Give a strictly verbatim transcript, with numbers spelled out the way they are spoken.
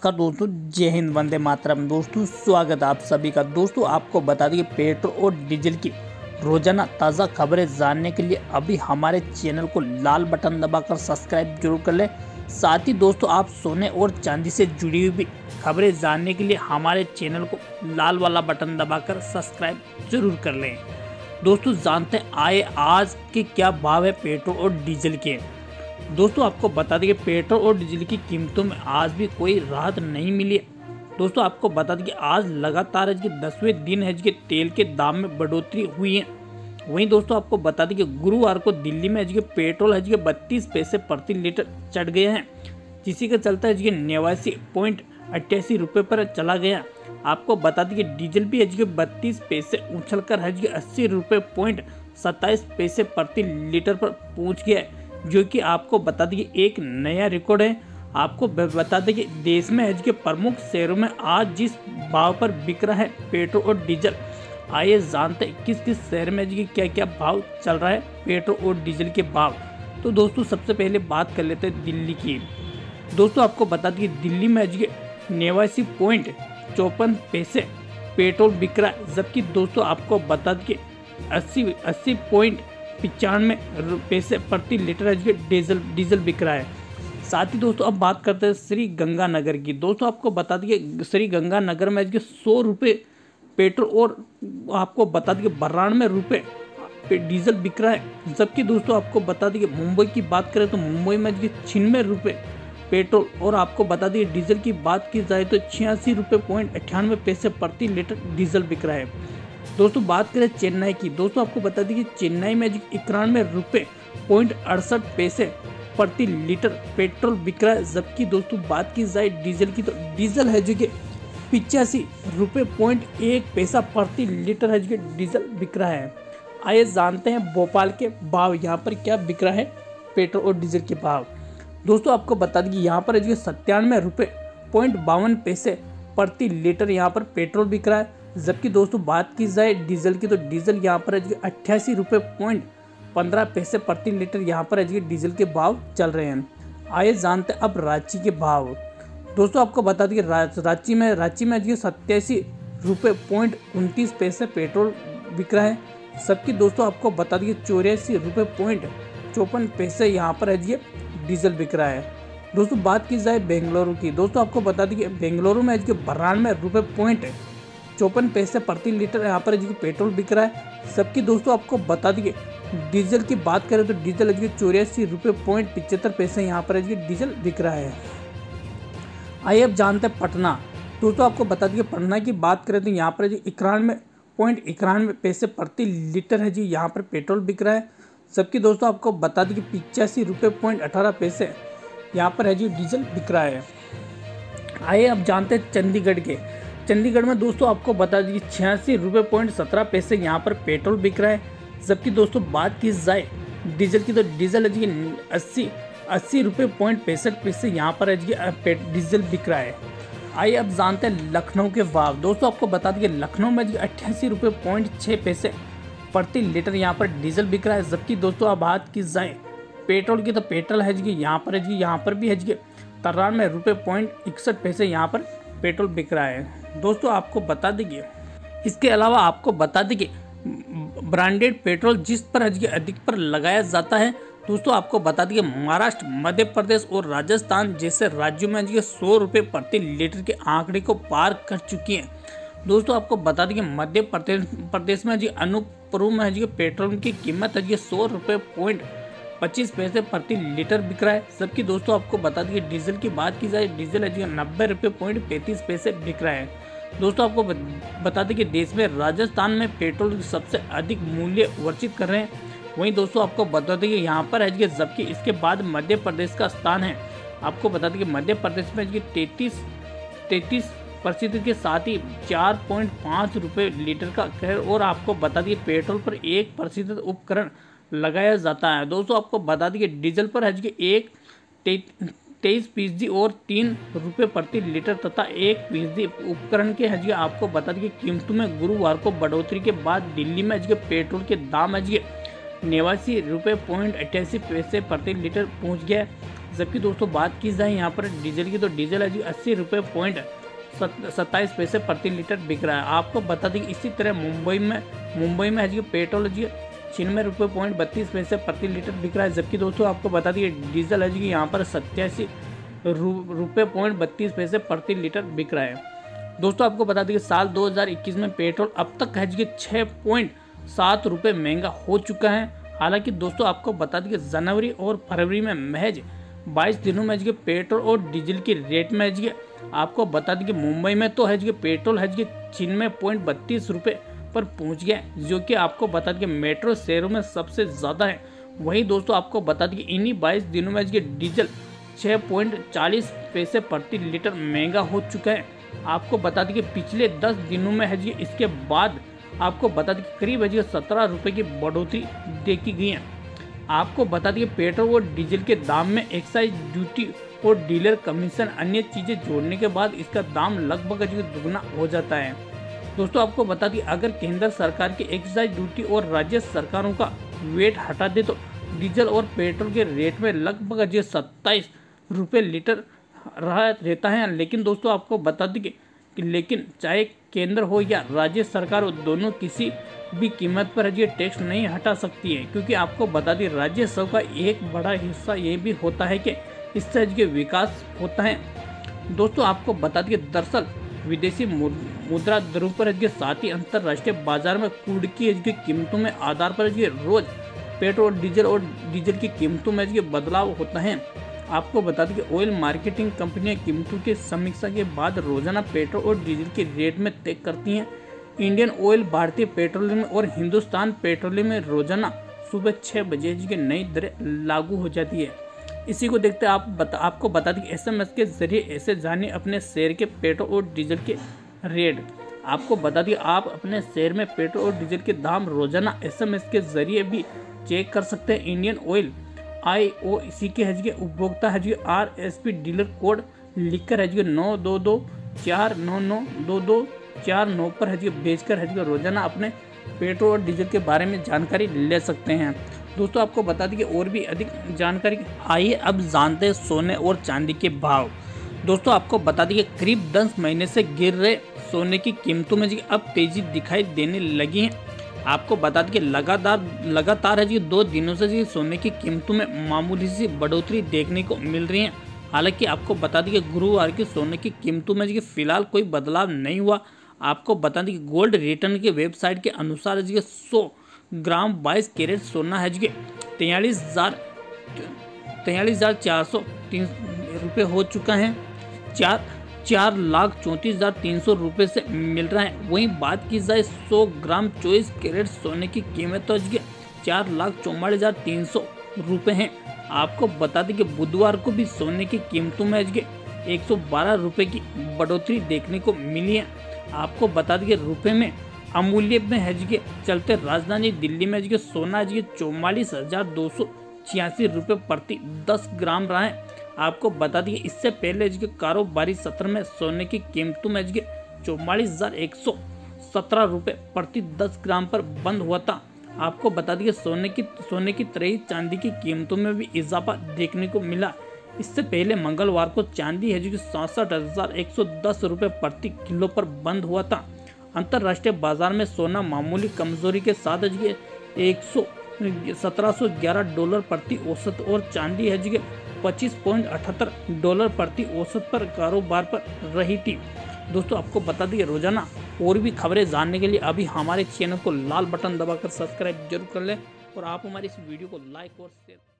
नमस्कार दोस्तों, जय हिंद, वंदे मातरम। दोस्तों स्वागत है आप सभी का। दोस्तों आपको बता दें कि पेट्रोल और डीजल की रोजाना ताज़ा खबरें जानने के लिए अभी हमारे चैनल को लाल बटन दबाकर सब्सक्राइब जरूर कर लें। साथ ही दोस्तों आप सोने और चांदी से जुड़ी हुई खबरें जानने के लिए हमारे चैनल को लाल वाला बटन दबाकर सब्सक्राइब जरूर कर लें। दोस्तों जानते हैं आए आज के क्या भाव है पेट्रोल और डीजल के। दोस्तों आपको बता दें कि पेट्रोल और डीजल की कीमतों में आज भी कोई राहत नहीं मिली है। दोस्तों आपको बता दें कि आज लगातार है कि दसवें दिन है कि तेल के दाम में बढ़ोतरी हुई है। वहीं दोस्तों आपको बता दें कि गुरुवार को दिल्ली में है कि पेट्रोल है कि बत्तीस पैसे प्रति लीटर चढ़ गए हैं, जिसी के चलते है कि नवासी पॉइंट अट्ठासी रुपये पर चला गया। आपको बता दें कि डीजल भी है कि बत्तीस पैसे उछल कर है कि अस्सी रुपये पॉइंट सत्ताईस पैसे प्रति लीटर पर पहुँच गया है, जो कि आपको बता दें कि एक नया रिकॉर्ड है। आपको बता दें कि देश में है कि प्रमुख शहरों में आज जिस भाव पर बिक रहा है पेट्रोल और डीजल, आइए जानते हैं किस किस शहर में जी क्या क्या भाव चल रहा है पेट्रोल और डीजल के भाव। तो दोस्तों सबसे पहले बात कर लेते हैं दिल्ली की। दोस्तों आपको बता दें कि दिल्ली में जी नवासी पॉइंट चौपन पैसे पेट्रोल बिक रहा है, जबकि दोस्तों आपको बता दें कि अस्सी अस्सी पॉइंट पचानवे पैसे प्रति लीटर डीजल डीजल बिक रहा है। साथ ही दोस्तों अब बात करते हैं श्री गंगानगर की। दोस्तों आपको बता दें कि श्री गंगानगर में सौ रुपये पेट्रोल और आपको बता दें कि बानवे रुपये डीजल बिक रहा है, जबकि दोस्तों आपको बता दें कि मुंबई की बात करें तो मुंबई में छियानवे रुपये पेट्रोल और आपको बता दें डीजल की बात की जाए तो छियासी रुपये पॉइंट अट्ठानवे पैसे प्रति लीटर डीजल बिक रहा है। दोस्तों बात करें चेन्नई की। दोस्तों आपको बता दें कि चेन्नई में इक्यानवे रुपये पॉइंट अड़सठ पैसे प्रति लीटर पेट्रोल बिक रहा है, जबकि दोस्तों बात की जाए डीजल की तो डीजल है जो कि पिचासी रुपये पॉइंट एक पैसा प्रति लीटर है जो कि डीजल बिक रहा है। आइए जानते हैं भोपाल के भाव, यहाँ पर क्या बिक रहा है पेट्रोल और डीजल के भाव। दोस्तों आपको बता दें कि यहाँ पर है जो सत्तानवे रुपये पॉइंट बावन पैसे प्रति लीटर यहाँ पर पेट्रोल बिक रहा है, जबकि दोस्तों बात की जाए डीजल की तो डीजल यहाँ पर है अट्ठासी रुपये पॉइंट पंद्रह पैसे प्रति लीटर यहाँ पर है डीजल के भाव चल रहे हैं। आइए जानते हैं अब रांची के भाव। दोस्तों आपको बता दें कि रांची में रांची में जो सत्तासी रुपये पॉइंट उनतीस पैसे पेट्रोल बिक रहा है, सबकी दोस्तों आपको बता दें कि चौरासी रुपये पॉइंट चौपन पैसे यहाँ पर है डीजल बिक रहा है। दोस्तों बात की जाए बेंगलुरु की। दोस्तों आपको बता दें कि बेंगलुरु में बानवे रुपये पॉइंट चौपन पैसे प्रति लीटर यहाँ पर जो पेट्रोल बिक रहा है, सबकी दोस्तों आपको बता दें डीजल की बात करें तो डीजल है चौरासी रुपये पॉइंट पिचहत्तर पैसे यहाँ पर है डीजल बिक रहा है। आइए अब जानते हैं पटना। दोस्तों आपको बता दें पटना की बात करें तो यहाँ पर जो इक्यानवे पॉइंट इक्यानवे पैसे प्रति लीटर है जी यहाँ पर पेट्रोल बिक रहा है, सबकी दोस्तों आपको बता दें कि पिचासी रुपये पॉइंट अठारह पैसे यहाँ पर है जी डीजल बिक रहा है। आइए अब जानते हैं चंडीगढ़ के। चंडीगढ़ में दोस्तों आपको बता दें कि छियासी रुपये पॉइंट सत्रह पैसे यहाँ पर पेट्रोल बिक रहा है, जबकि दोस्तों बात की जाए डीजल की तो डीजल है जी अस्सी अस्सी रुपये पॉइंट पैंसठ पैसे यहाँ पर है जी डीजल बिक रहा है। आइए अब जानते हैं लखनऊ के भाव। दोस्तों आपको बता दें कि लखनऊ में जी अट्ठासी रुपये पॉइंट छः पैसे प्रति लीटर यहाँ पर डीजल बिक रहा है, जबकि दोस्तों अब बात की जाए पेट्रोल की तो पेट्रोल है जी यहाँ पर है जी यहाँ पर भी है जी तिरानवे रुपये पॉइंट इकसठ पैसे यहाँ पर पेट्रोल बिक रहा है। दोस्तों आपको बता देंगे इसके अलावा आपको बता दें कि ब्रांडेड पेट्रोल जिस पर अधिक पर लगाया जाता है, दोस्तों आपको बता दें कि महाराष्ट्र, मध्य प्रदेश और राजस्थान जैसे राज्यों में सौ रुपये प्रति लीटर के आंकड़े को पार कर चुकी हैं। दोस्तों आपको बता दें कि मध्य प्रदेश प्रदेश में जी अनूपपुर में जी पेट्रोल की कीमत है जी सौ रुपये पॉइंट पच्चीस पैसे प्रति लीटर बिक रहा है, जबकि दोस्तों आपको बता दें कि डीजल की बात की जाए डीजल है जी नब्बे रुपये पॉइंट पैंतीस पैसे बिक रहा है। दोस्तों आपको बता दें कि देश में राजस्थान में पेट्रोल सबसे अधिक मूल्य वर्जित कर रहे हैं। वहीं दोस्तों आपको बता दें कि यहाँ पर है कि जबकि इसके बाद मध्य प्रदेश का स्थान है। आपको बता दें कि मध्य प्रदेश में तैंतीस तैंतीस प्रतिशत के साथ ही चार पॉइंट पाँच रुपये लीटर का कर और आपको बता दें पेट्रोल पर एक प्रतिशत उपकरण लगाया जाता है। दोस्तों आपको बता दें कि डीजल पर है कि एक तेईस फीसदी और तीन रुपये प्रति लीटर तथा एक फीसदी उपकरण के हज आपको बता दें कि कीमतों में गुरुवार को बढ़ोतरी के बाद दिल्ली में हज पेट्रोल के दाम हज नवासी रुपये पॉइंट अट्ठासी पैसे प्रति लीटर पहुंच गया। जबकि दोस्तों बात की जाए यहाँ पर डीजल की, तो डीजल है जी अस्सी रुपये पॉइंट सत्ताईस पैसे प्रति लीटर बिक रहा है। आपको बता दें कि इसी तरह मुंबई में मुंबई में है जी पेट्रोल जी छियानवे रुपये पॉइंट बत्तीस पैसे प्रति लीटर बिक रहा है। जबकि दोस्तों आपको बता दें डीजल है जी यहाँ पर सत्तासी रुपये पॉइंट बत्तीस पैसे प्रति लीटर बिक रहा है। दोस्तों आपको बता दें कि साल दो हज़ार इक्कीस में पेट्रोल अब तक है जी छः पॉइंट सात रुपये महंगा हो चुका है। हालांकि दोस्तों आपको बता दें कि जनवरी और फरवरी में महज बाईस दिनों में जी पेट्रोल और डीजल की रेट में जी आपको बता दें कि मुंबई में तो है जी पेट्रोल है जी छियानवे पॉइंट बत्तीस रुपये पर पहुंच गया, जो कि आपको बता दें कि मेट्रो शहरों में सबसे ज़्यादा है। वहीं दोस्तों आपको बता दें कि इन्हीं बाईस दिनों में जी डीजल छः पॉइंट चालीस पैसे प्रति लीटर महंगा हो चुका है। आपको बता दें कि पिछले दस दिनों में है जी इसके बाद आपको बता दें कि करीब है जी सत्रह रुपये की बढ़ोतरी देखी गई है। आपको बता दें कि पेट्रोल और डीजल के दाम में एक्साइज ड्यूटी और डीलर कमीशन अन्य चीज़ें जोड़ने के बाद इसका दाम लगभग जो दुगना हो जाता है। दोस्तों आपको बता दें अगर केंद्र सरकार की एक्साइज ड्यूटी और राज्य सरकारों का वेट हटा दे तो डीजल और पेट्रोल के रेट में लगभग जो सत्ताईस रुपये लीटर रहा रहता है। लेकिन दोस्तों आपको बता दें कि लेकिन चाहे केंद्र हो या राज्य सरकार, दोनों किसी भी कीमत पर ये टैक्स नहीं हटा सकती है, क्योंकि आपको बता दें राज्य सब का एक बड़ा हिस्सा ये भी होता है कि इससे के विकास होता है। दोस्तों आपको बता दें दरअसल विदेशी मुद्रा दरों पर के साथ ही अंतर्राष्ट्रीय बाजार में क्रूड की कीमतों में आधार पर रोज पेट्रोल डीजल और डीजल की कीमतों में बदलाव होता है। आपको बता दें कि ऑयल मार्केटिंग कंपनियां कीमतों की समीक्षा के बाद रोजाना पेट्रोल और डीजल के रेट में तय करती हैं। इंडियन ऑयल, भारतीय पेट्रोलियम और हिंदुस्तान पेट्रोलियम में रोजाना सुबह छः बजे की नई दरें लागू हो जाती है। इसी को देखते आप बता, आपको बता दें कि एसएमएस के जरिए ऐसे जानिए अपने शहर के पेट्रोल और डीजल के रेट। आपको बता दें आप अपने शहर में पेट्रोल और डीजल के दाम रोजाना एसएमएस के जरिए भी चेक कर सकते हैं। इंडियन ऑयल आई ओ सी के है जी उपभोक्ता है जी R S P dealer code लिखकर है जी नौ दो दो चार नौ नौ दो दो चार नौ पर है जी बेचकर है जी रोजाना अपने पेट्रोल और डीजल के बारे में जानकारी ले सकते हैं। दोस्तों आपको बता दें कि और भी अधिक जानकारी आइए अब जानते हैं सोने और चांदी के भाव। दोस्तों आपको बता दें कि करीब दस महीने से गिर रहे सोने की कीमतों में जी अब तेजी दिखाई देने लगी है। आपको बता दें कि लगातार लगातार है जी दो दिनों से जी सोने की कीमतों में मामूली सी बढ़ोतरी देखने को मिल रही है। हालांकि आपको बता दें कि गुरुवार की सोने की कीमतों में जी फिलहाल कोई बदलाव नहीं हुआ। आपको बता दें कि गोल्ड रिटर्न के वेबसाइट के अनुसार जी सौ ग्राम बाईस कैरेट सोना है जी तैंतालीस हजार तैंतालीस हजार चार सौ तीन रुपये हो चुका है। चार चार लाख चौंतीस हजार तीन सौ रुपये से मिल रहा है। वहीं बात की जाए सौ ग्राम चौबीस कैरेट सोने की कीमत तो चार लाख चौवालीस हजार तीन सौ रुपये है। आपको बता दें कि बुधवार को भी सोने की कीमतों में एक सौ बारह रुपये की बढ़ोतरी देखने को मिली है। आपको बता दें कि रुपये में अमूल्य में है जी चलते राजधानी दिल्ली में जी सोना जी चौवालीस हजार दो सौ छियासी रुपये प्रति दस ग्राम रहा है। आपको बता दें इससे पहले जी कारोबारी सत्र में सोने की कीमतों में जी चौवालीस हजार एक सौ सत्रह रुपये प्रति दस ग्राम पर बंद हुआ था। आपको बता दें सोने की सोने की तरह ही चांदी की कीमतों में भी इजाफा देखने को मिला। इससे पहले मंगलवार को चांदी है जो सड़सठ हजार एक सौ दस रुपये प्रति किलो पर बंद हुआ था। अंतर्राष्ट्रीय बाजार में सोना मामूली कमजोरी के साथ है एक सौ सत्रह सौ ग्यारह डॉलर प्रति औसत और चांदी है जी पच्चीस पॉइंट अठहत्तर डॉलर प्रति औसत पर कारोबार पर रही थी। दोस्तों आपको बता दें रोजाना और भी खबरें जानने के लिए अभी हमारे चैनल को लाल बटन दबाकर सब्सक्राइब जरूर कर लें और आप हमारी इस वीडियो को लाइक और शेयर